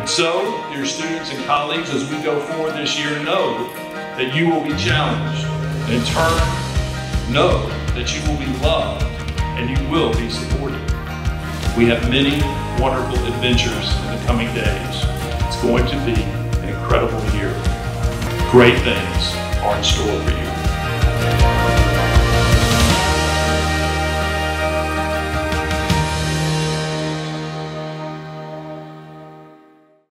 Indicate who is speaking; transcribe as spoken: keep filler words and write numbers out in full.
Speaker 1: And so, dear students and colleagues, as we go forward this year, know that you will be challenged. And in turn, know that you will be loved and you will be supported. We have many wonderful adventures in the coming days. It's going to be an incredible year. Great things are in store for you.